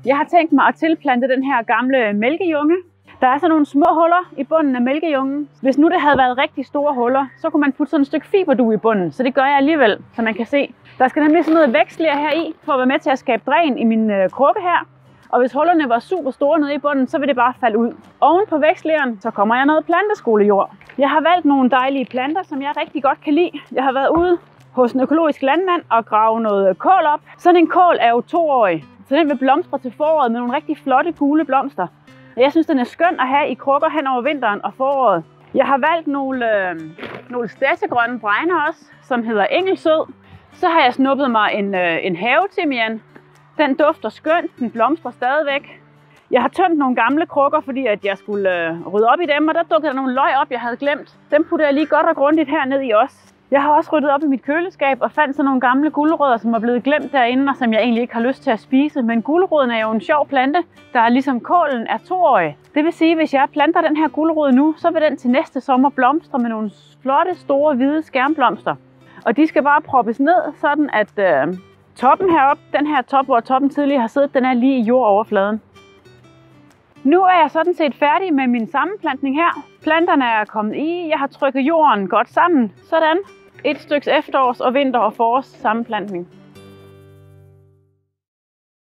Jeg har tænkt mig at tilplante den her gamle mælkejunge. Der er sådan nogle små huller i bunden af mælkejungen. Hvis nu det havde været rigtig store huller, så kunne man putte sådan et stykke fiberdug i bunden. Så det gør jeg alligevel, så man kan se. Der skal nemlig sådan noget vækstler her i, for at være med til at skabe dræn i min krukke her. Og hvis hullerne var super store nede i bunden, så vil det bare falde ud. Oven på vækstleren, så kommer jeg noget planteskolejord. Jeg har valgt nogle dejlige planter, som jeg rigtig godt kan lide. Jeg har været ude hos en økologisk landmand og grave noget kål op. Sådan en kål er jo 2-årig, så den vil blomstre til foråret med nogle rigtig flotte gule blomster. Jeg synes, den er skøn at have i krukker hen over vinteren og foråret. Jeg har valgt nogle stedsegrønne bregner også, som hedder Engelsød. Så har jeg snuppet mig en havetimian. Den dufter skønt, den blomstrer stadigvæk. Jeg har tømt nogle gamle krukker, fordi at jeg skulle rydde op i dem, og der dukkede der nogle løg op, jeg havde glemt. Dem putter jeg lige godt og grundigt herned i også. Jeg har også ryddet op i mit køleskab og fandt sådan nogle gamle gulerødder, som er blevet glemt derinde, og som jeg egentlig ikke har lyst til at spise. Men guleroden er jo en sjov plante, der er ligesom kålen er 2-årig. Det vil sige, at hvis jeg planter den her gulerod nu, så vil den til næste sommer blomstre med nogle flotte, store, hvide skærmblomster. Og de skal bare proppes ned, sådan at toppen heroppe, den her top, hvor toppen tidligere har siddet, den er lige i jordoverfladen. Nu er jeg sådan set færdig med min sammenplantning her. Planterne er kommet i. Jeg har trykket jorden godt sammen. Sådan. Et stykke efterårs- og vinter- og forårs sammenplantning.